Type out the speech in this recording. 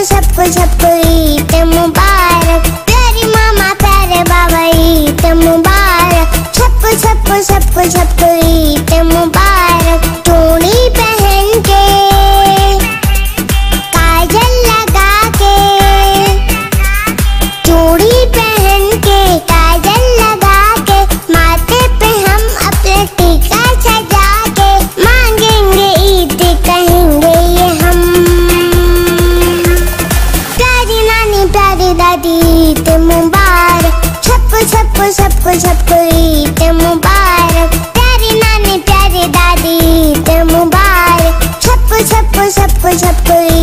सबको सबको ईद मुबारक। प्यारे मामा प्यारे बाबा ईद मुबारक। सबको सबको सबको सबको ईद मुबारक। चूड़ी पहन के काजल लगा के, चूड़ी पहन के काजल लगा के, माथे पे हम अपने टीका सजा के, मांगेंगे ईद कहेंगे ये हम। प्यारी नानी प्यारी दादी ईद मुबारक। सबको सबको सबको सबको ईद मुबारक। प्यारी नानी प्यारी दादी ईद मुबारक। सबको सबको सबको सबको